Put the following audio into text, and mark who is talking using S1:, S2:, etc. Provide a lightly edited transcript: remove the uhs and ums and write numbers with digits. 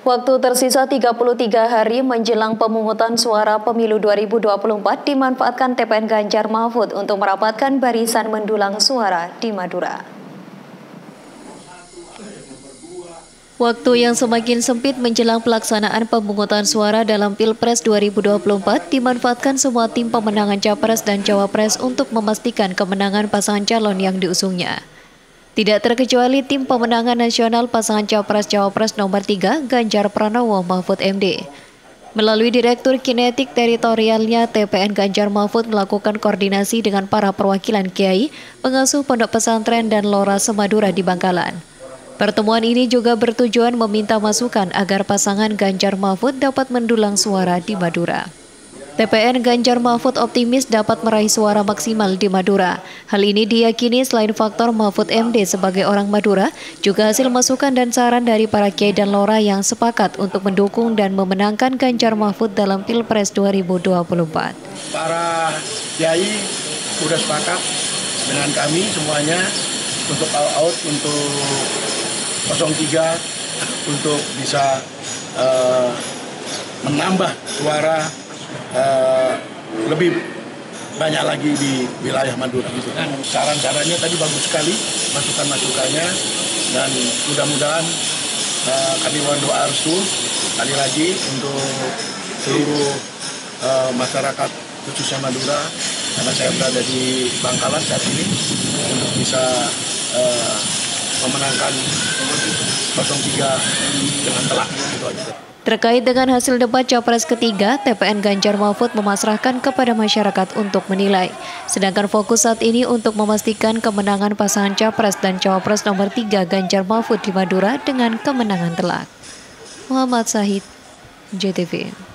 S1: Waktu tersisa 33 hari menjelang pemungutan suara pemilu 2024 dimanfaatkan TPN Ganjar Mahfud untuk merapatkan barisan mendulang suara di Madura. Waktu yang semakin sempit menjelang pelaksanaan pemungutan suara dalam Pilpres 2024 dimanfaatkan semua tim pemenangan Capres dan Cawapres untuk memastikan kemenangan pasangan calon yang diusungnya. Tidak terkecuali tim pemenangan nasional pasangan Capres-Cawapres nomor 3 Ganjar Pranowo Mahfud MD. Melalui Direktur Kinetik Teritorialnya, TPN Ganjar Mahfud melakukan koordinasi dengan para perwakilan kiai, pengasuh pondok pesantren dan lora Semadura di Bangkalan. Pertemuan ini juga bertujuan meminta masukan agar pasangan Ganjar Mahfud dapat mendulang suara di Madura. TPN Ganjar Mahfud optimis dapat meraih suara maksimal di Madura. Hal ini diyakini selain faktor Mahfud MD sebagai orang Madura, juga hasil masukan dan saran dari para kiai dan lora yang sepakat untuk mendukung dan memenangkan Ganjar Mahfud dalam Pilpres 2024.
S2: Para kiai sudah sepakat dengan kami semuanya untuk all out untuk 03 untuk bisa menambah suara lebih banyak lagi di wilayah Madura. Dan saran-sarannya tadi bagus sekali, masukan-masukannya, dan mudah-mudahan kami mohon doa restu sekali lagi untuk seluruh masyarakat khususnya Madura, karena saya berada di Bangkalan saat ini, untuk bisa memenangkan 03 dengan telak. Gitu aja.
S1: Terkait dengan hasil debat Capres ketiga, TPN Ganjar Mahfud memasrahkan kepada masyarakat untuk menilai. Sedangkan fokus saat ini untuk memastikan kemenangan pasangan Capres dan Cawapres nomor 3 Ganjar Mahfud di Madura dengan kemenangan telak. Muhammad Sahid, JTV.